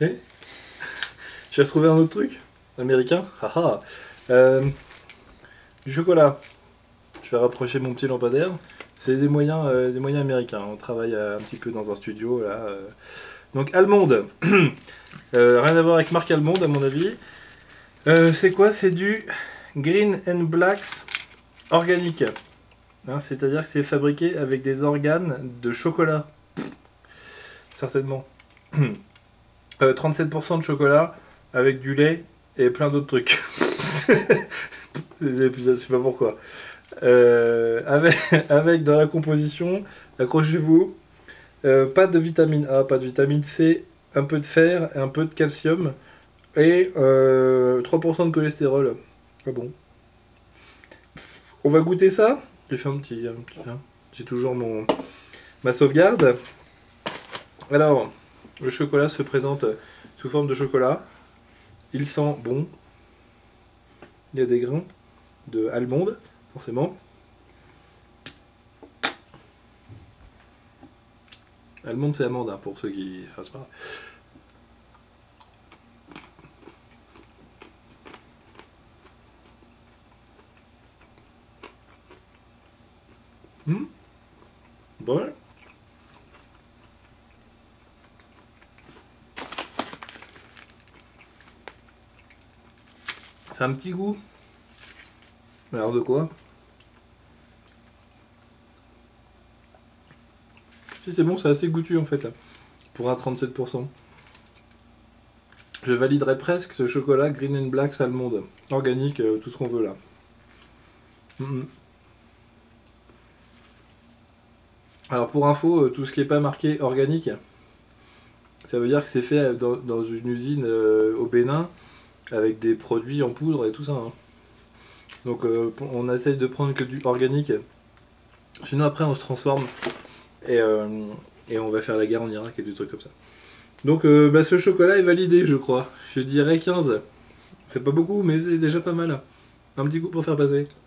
Eh, j'ai retrouvé un autre truc américain. Haha. Euh, du chocolat. Je vais rapprocher mon petit lampadaire. C'est des moyens américains. On travaille un petit peu dans un studio là. Donc allemande. Rien à voir avec marque allemande à mon avis. C'est quoi? C'est du Green and Blacks organique. Hein, c'est-à-dire que c'est fabriqué avec des organes de chocolat. Certainement. 37% de chocolat avec du lait et plein d'autres trucs. Je sais pas pourquoi. Avec dans la composition, accrochez-vous, pas de vitamine A, pas de vitamine C, un peu de fer, un peu de calcium et 3% de cholestérol. Ah bon. On va goûter ça. J'ai fait hein. J'ai toujours ma sauvegarde. Alors, le chocolat se présente sous forme de chocolat. Il sent bon. Il y a des grains de allemande, forcément. Allemande, c'est amande, hein, pour ceux qui fassent pas. Hmm. Bon. C'est un petit goût. Alors de quoi? Si c'est bon, c'est assez goûtu en fait, là, pour un 37%. Je validerais presque ce chocolat Green and Black allemande. Organique, tout ce qu'on veut là. Mm. Alors pour info, tout ce qui n'est pas marqué organique, ça veut dire que c'est fait dans une usine au Bénin avec des produits en poudre et tout ça. Hein. Donc on essaye de prendre que du organique. Sinon après on se transforme et, euh, et on va faire la guerre en Irak et des trucs comme ça. Donc bah, ce chocolat est validé je crois. Je dirais 15. C'est pas beaucoup mais c'est déjà pas mal. Un petit coup pour faire passer.